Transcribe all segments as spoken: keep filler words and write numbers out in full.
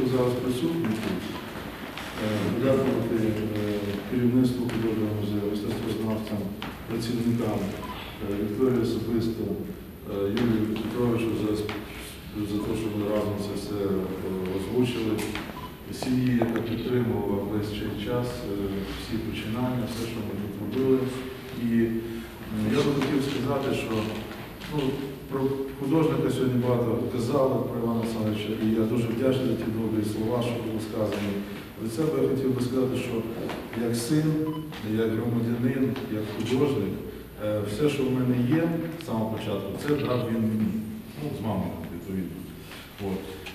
хто зараз присутній тут, подякувати керівництву художнього музею, мистецтвознавцям, працівникам, Вікторії особисто, Юрію Петровичу за, за те, що ми разом це все озвучили. Сім'ї, яка підтримувала весь цей час, всі починання, все, що ми тут робили. І я би хотів сказати, що ну, про художника сьогодні багато казали, про Івана Олександровича, і я дуже вдячний за ті добрі слова, що були сказані. Від себе я хотів би сказати, що як син, як громадянин, як художник, все, що в мене є з самого початку, це дав він мені, ну, з мамою, відповідно. От.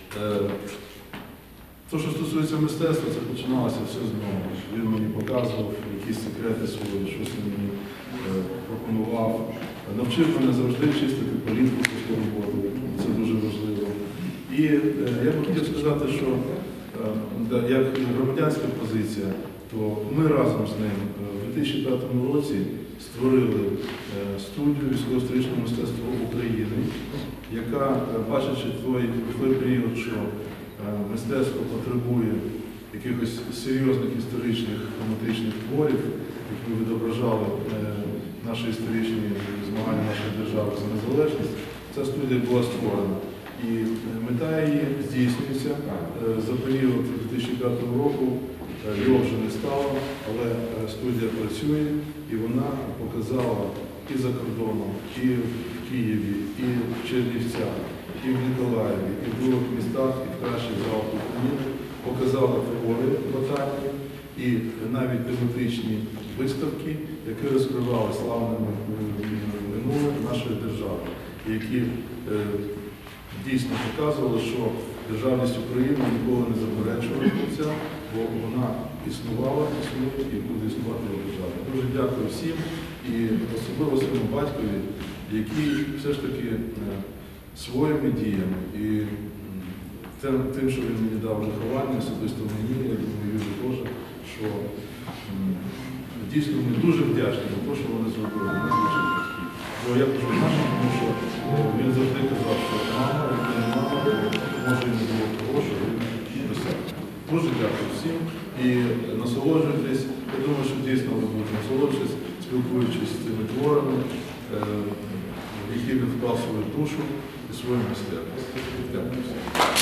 Те, що стосується мистецтва, це починалося все з нього. Він мені показував якісь секрети свої, щось він мені е, пропонував. Навчив мене завжди чистити політку після роботи. Це дуже важливо. І е, я б хотів сказати, що е, як громадянська позиція, то ми разом з ним е, в дві тисячі п'ятому році створили е, студію військово-історичного мистецтва України, яка, бачачи той, той період, що мистецтво потребує якихось серйозних історичних, драматичних творів, які відображали наші історичні змагання нашої держави за незалежність. Ця студія була створена. І мета її здійснюється. За період дві тисячі п'ятого року його вже не стало, але студія працює і вона показала і за кордоном, і в Києві, і в Чернівцях, і в Ніколаєві, і в других містах, і в кращих залах України, показала твори локальні і навіть тематичні виставки, які розкривали славне минуле нашої держави, які е, дійсно показували, що державність України ніколи не заперечувалася, бо вона існувала, існує і буде існувати в державі. Дуже дякую всім і особливо своєму батькові, який все ж таки е, своїми діями і тим, що він мені дав виховання, особисто мені, я думаю, Юрій теж, що дійсно ми дуже вдячні за те, що вони зробили. Бо я кажу нашим, тому що він завжди казав, що мама, якщо не мама, може і не було того, що він досяг. Дуже дякую всім і насолоджуйтесь. Я думаю, що дійсно ви будете насолоджуватись, спілкуючись з цими творами, які він вклав свою душу і свою мистецтво. Дякую всім.